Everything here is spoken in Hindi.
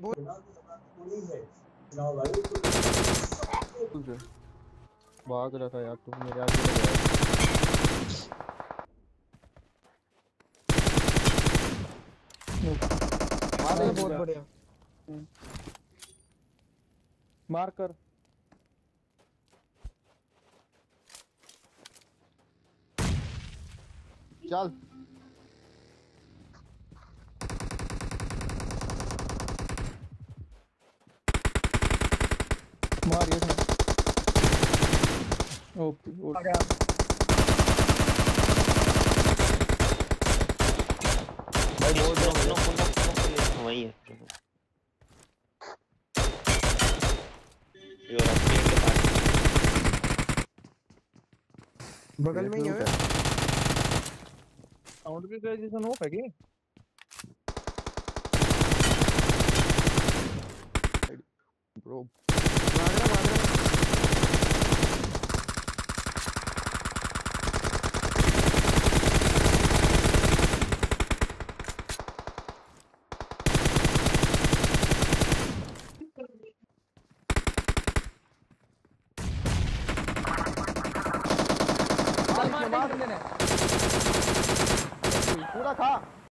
वो तुझे भाग रहा था यार, तुम मेरे आगे लग गया। मार बहुत बढ़िया। मार कर। चल मार ये था। ओके आ गया। भाई बोल दो वही है। बगल में ही है। साउंड भी ग्रेजुएशन हो पाएगी ब्रो। भाग रहा। पूरा खा।